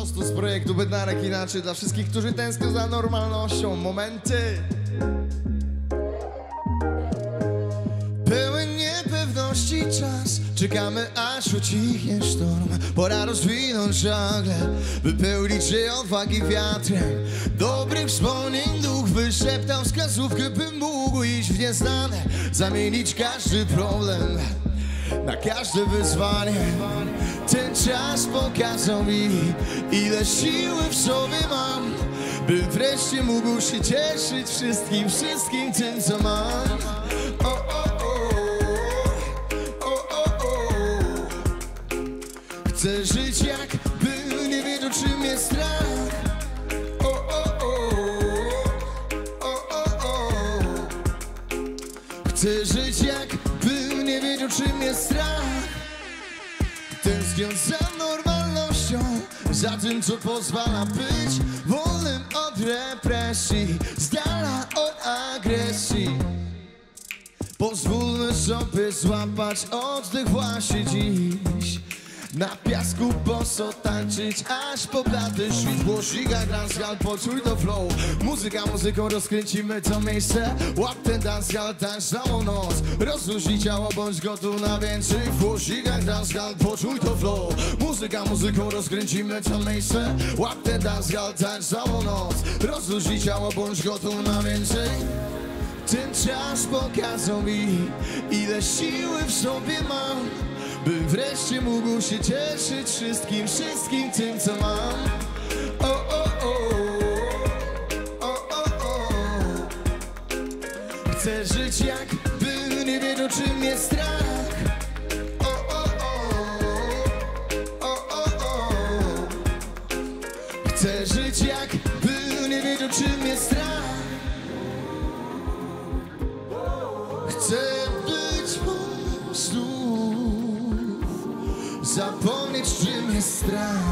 prostu z projektu Bednarek Inaczej. Dla wszystkich, którzy tęsknią za normalnością. Momenty pełen niepewności czas. Czekamy aż ucichnie sztorm. Pora rozwinąć żagle, wypełnić się odwagi wiatrem. Dobrych wspomnień duch wyszeptał wskazówkę, bym mógł iść w nieznane. Zamienić każdy problem na każde wyzwanie. Ten czas pokazał mi, ile siły w sobie mam, bym wreszcie mógł się cieszyć wszystkim tym, co mam. Chcę żyć jakby nie wiedział, czym jest strach. Chcę żyć jakby nie wiedział, czym jest strach. Tęskniąc za normalnością, za tym, co pozwala być wolnym od represji, z dala od agresji. Pozwólmy sobie złapać oddech właśnie dziś. Na piasku boso tańczyć, aż po blady świt. Głosika, dancehall, poczuj to flow. Muzyka muzyką, rozkręcimy to miejsce. Łap ten dancehall, tańcz całą noc. Rozluźnij ciało, bądź gotów na więcej. Głosika, dancehall, poczuj to flow. Muzyka muzyką, rozkręcimy to miejsce. Łap ten dancehall, tańcz całą noc. Rozluźnij ciało, bądź gotów na więcej. Ten czas pokazał mi, ile siły w sobie mam, bym wreszcie mógł się cieszyć wszystkim tym, co mam. Chcę żyć jakby nie wiedział, czym jest strach. Chcę żyć jakby nie wiedział, czym jest strach. Chcę być wolny znów, zapomnieć, czym jest strach.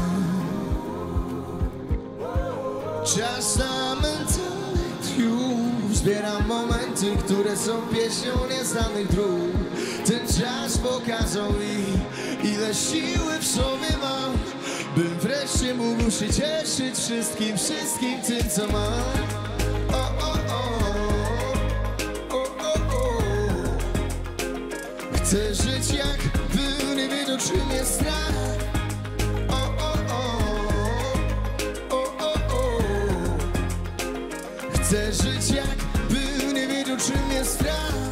Czas na mentalny triumf. Zbieram momenty, które są pieśnią nieznanych dróg. Ten czas pokazał mi, ile siły w sobie mam, bym wreszcie mógł się cieszyć wszystkim tym, co mam. Chcę żyć jakby nie wiedział, czym jest strach. Chcę żyć jakby nie wiedział, czym jest strach.